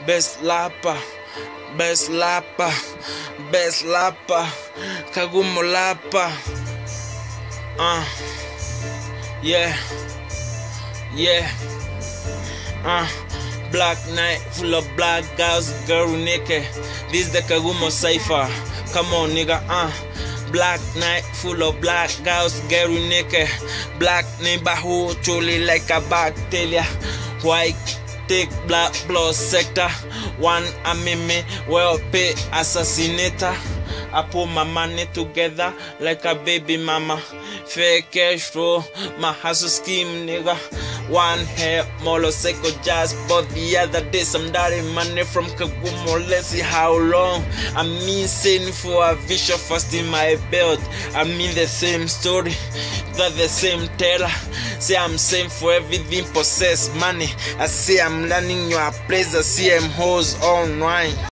Best lapa, best lapa, best lapa, Kagumo lapa. Yeah, yeah. Black night full of black girls, girl naked. This the Kagumo cipher. Come on, nigga. Black night full of black girls, girl naked. Black neighborhood truly like a bacteria. White thick black blood sector. One me well paid assassinator. I put my money together like a baby mama. Fair cash flow, my hustle scheme, nigga. One hair, motorcycle jazz, but the other day some dirty money from Kagumo. Let's see how long. I mean, saying for a vision first in my belt. I mean the same story, got the same teller. Say I'm same for everything possess money. I say I'm learning your place. I see them hoes online.